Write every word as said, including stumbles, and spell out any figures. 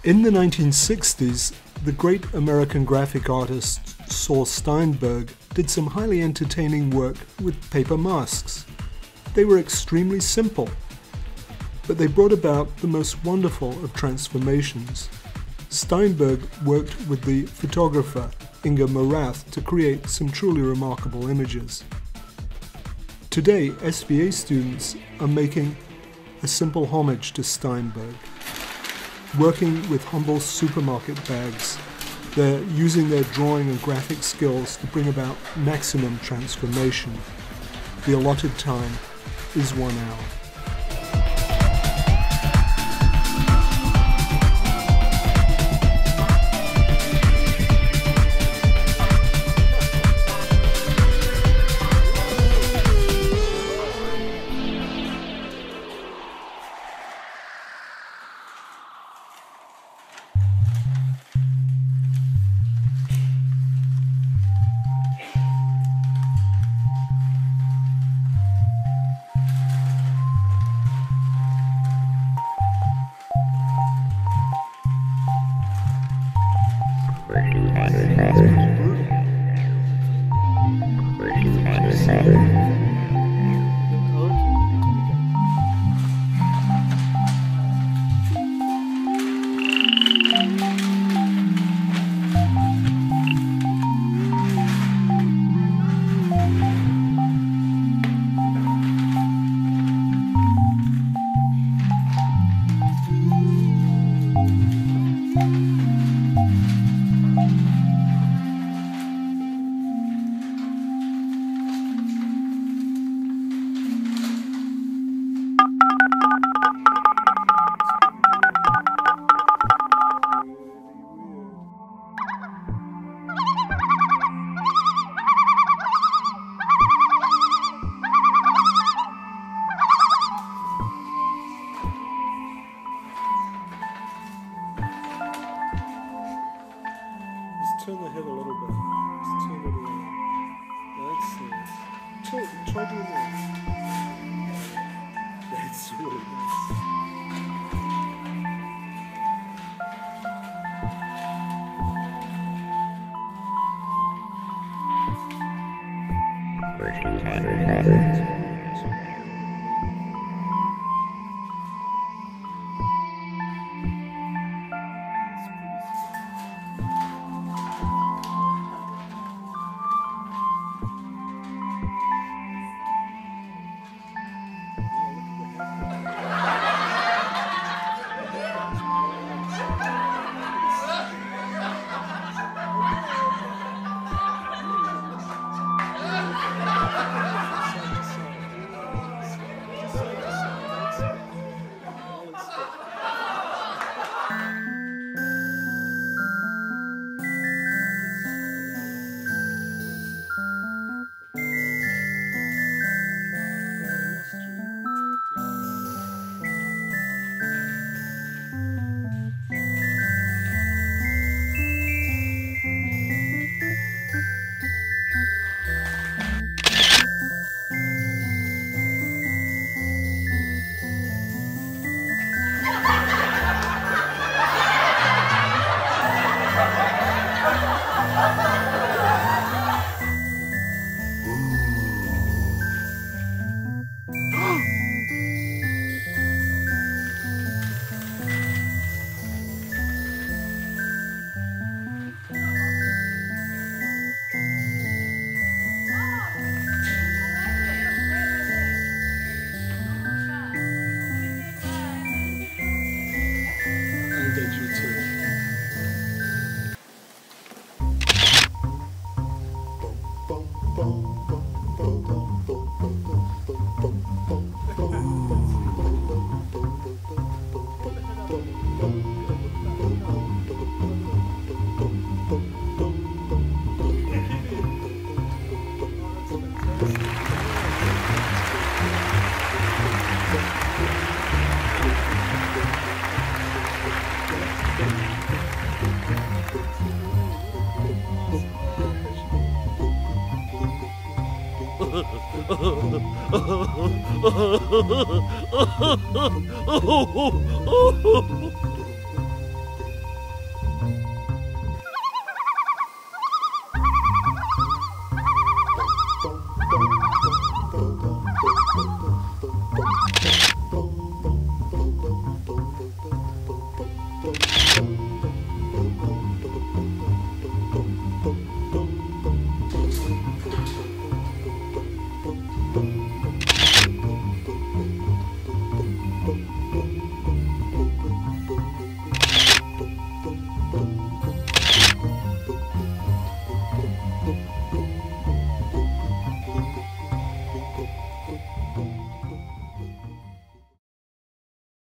In the nineteen sixties, the great American graphic artist Saul Steinberg did some highly entertaining work with paper masks. They were extremely simple, but they brought about the most wonderful of transformations. Steinberg worked with the photographer Inga Morath to create some truly remarkable images. Today, S V A students are making a simple homage to Steinberg. Working with humble supermarket bags, they're using their drawing and graphic skills to bring about maximum transformation. The allotted time is one hour. Turn the head a little bit. Just turn it around. That's nice. Try, try doing that. That's really nice. Oh,